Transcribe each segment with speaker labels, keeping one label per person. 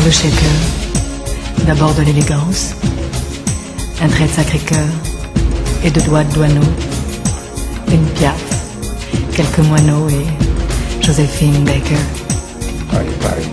Speaker 1: le shaker, d'abord de l'élégance, un trait de Sacré-Cœur et de doigts de douaneau, une Piaf, quelques moineaux et Joséphine Baker.
Speaker 2: Paris, Paris.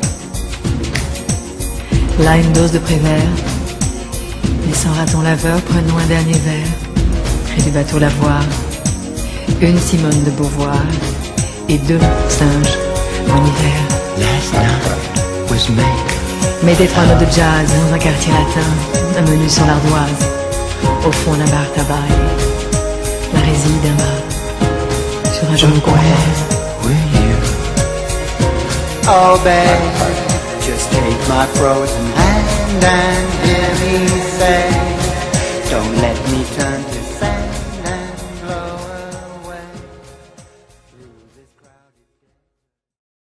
Speaker 1: Là une dose de Prévert, et sans raton laveur prenons un dernier verre, près du bateau Lavoir, une Simone de Beauvoir et deux singes en hiver.
Speaker 3: Last night was make.
Speaker 1: Mettez 3 notes de jazz dans un quartier latin, un menu sur l'ardoise, au fond d'un bar tabac et la résille d'un bar, sur un genou complet.
Speaker 3: Will you? Oh, babe, just take my frozen hand and